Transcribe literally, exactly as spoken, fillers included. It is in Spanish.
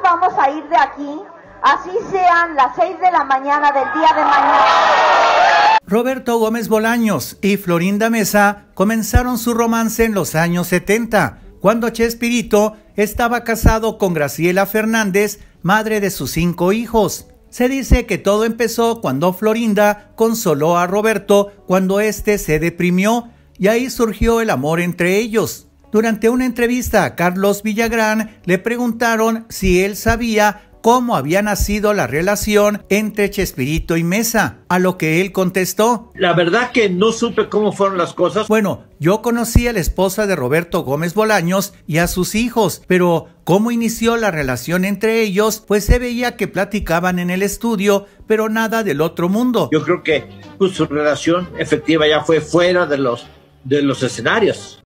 vamos a ir de aquí, así sean las seis de la mañana del día de mañana. Roberto Gómez Bolaños y Florinda Mesa comenzaron su romance en los años setenta, cuando Chespirito estaba casado con Graciela Fernández, madre de sus cinco hijos. Se dice que todo empezó cuando Florinda consoló a Roberto cuando éste se deprimió, y ahí surgió el amor entre ellos. Durante una entrevista a Carlos Villagrán le preguntaron si él sabía cómo había nacido la relación entre Chespirito y Mesa, a lo que él contestó: la verdad que no supe cómo fueron las cosas. Bueno, yo conocí a la esposa de Roberto Gómez Bolaños y a sus hijos, pero cómo inició la relación entre ellos, pues se veía que platicaban en el estudio, pero nada del otro mundo. Yo creo que pues, su relación efectiva ya fue fuera de los, de los escenarios.